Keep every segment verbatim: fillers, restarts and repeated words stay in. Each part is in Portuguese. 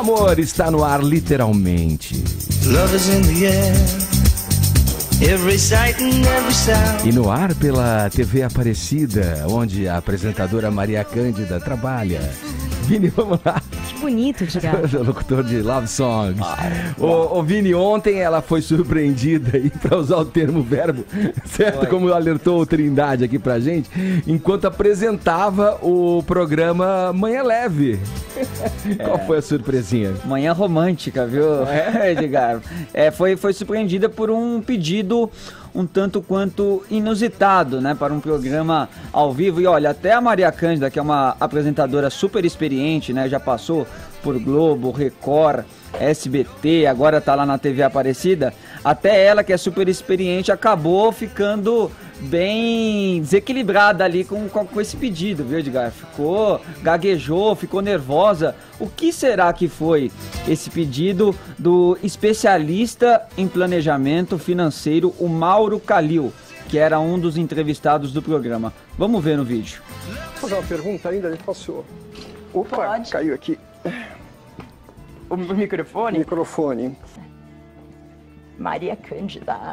amor está no ar, literalmente. Love is in the air, every sight and every sound. E no ar pela T V Aparecida, onde a apresentadora Maria Cândida trabalha. Vini, vamos lá. Que bonito, Edgar. Locutor de Love Songs. Ô, ô Vini, ontem ela foi surpreendida aí, pra usar o termo verbo, certo? Oi. Como alertou o Trindade aqui pra gente, enquanto apresentava o programa Manhã Leve. É. Qual foi a surpresinha? Manhã romântica, viu, é, Edgar? É, foi, foi surpreendida por um pedido um tanto quanto inusitado, né, para um programa ao vivo. E olha, até a Maria Cândida, que é uma apresentadora super experiente, né, já passou por Globo, Record, S B T, agora tá lá na T V Aparecida, até ela, que é super experiente, acabou ficando bem desequilibrada ali com, com, com esse pedido, viu, Edgar? Ficou, gaguejou, ficou nervosa. O que será que foi esse pedido do especialista em planejamento financeiro, o Mauro Calil, que era um dos entrevistados do programa? Vamos ver no vídeo. Posso fazer uma pergunta ainda? Ele passou. Opa, Pode. Caiu aqui. O microfone? Microfone. Maria Cândida.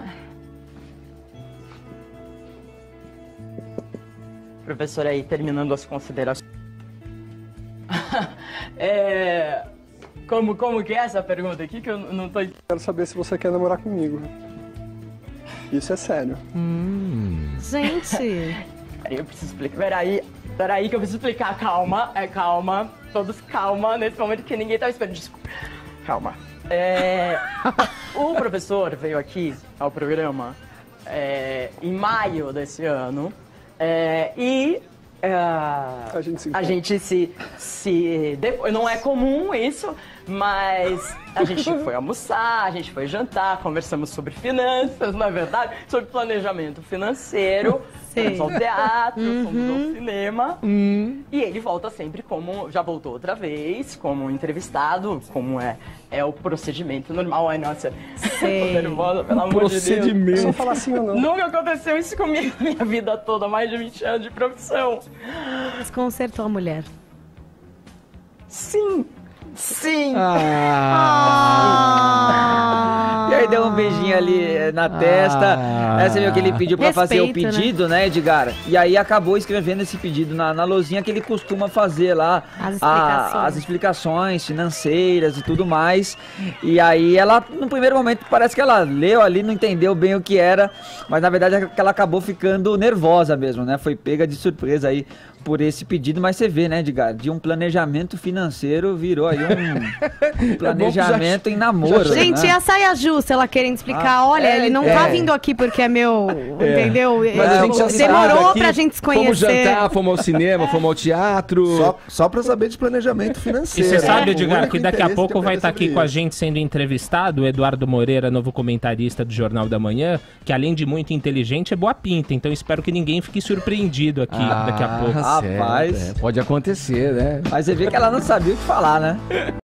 Professora, aí, terminando as considerações. é... Como, como que é essa pergunta aqui que eu não tô... Quero saber se você quer namorar comigo. Isso é sério. Hum. Gente... Peraí, eu preciso explicar. Peraí, peraí que eu preciso explicar. Calma, é calma. Todos calma nesse momento que ninguém tá esperando. Desculpa. Calma. É... o professor veio aqui ao programa é, em maio desse ano. É, e uh, a gente se, a gente se, se depois, não é comum isso, mas a gente foi almoçar, a gente foi jantar, conversamos sobre finanças, não é verdade? Sobre planejamento financeiro, fomos ao teatro, uhum. fomos ao cinema, uhum. e ele volta sempre como, já voltou outra vez, como entrevistado, como é, é o procedimento normal. Ai, nossa, tô nervosa, pelo amor de Deus. Não falar assim ou não. Nunca aconteceu isso comigo na minha vida toda, mais de vinte anos de profissão. Desconcertou a mulher. Sim. Sim! Ah. E aí deu um beijinho ali na testa. Ah. Aí você viu que ele pediu pra Respeito, fazer o pedido, né? né, Edgar? E aí acabou escrevendo esse pedido na, na lousinha que ele costuma fazer lá. As explicações. A, as explicações financeiras e tudo mais. E aí ela, no primeiro momento, parece que ela leu ali, não entendeu bem o que era. Mas na verdade é que ela acabou ficando nervosa mesmo, né? Foi pega de surpresa aí por esse pedido, mas você vê, né, Edgar, de um planejamento financeiro virou aí um planejamento é em namoro. Gente, né? E a saia justa, ela querendo explicar, ah, olha, é, ele não é. tá vindo aqui porque é meu, é. entendeu? Mas a gente já demorou aqui, pra gente se conhecer. Fomos jantar, fomos ao cinema, fomos ao teatro. Só, só pra saber de planejamento financeiro. E você sabe, Edgar, é. que daqui a pouco vai estar aqui com a gente sendo entrevistado o Eduardo Moreira, novo comentarista do Jornal da Manhã, que além de muito inteligente, é boa pinta. Então espero que ninguém fique surpreendido aqui ah, daqui a pouco. Rapaz... É, pode acontecer, né? Mas você vê que ela não sabia o que falar, né?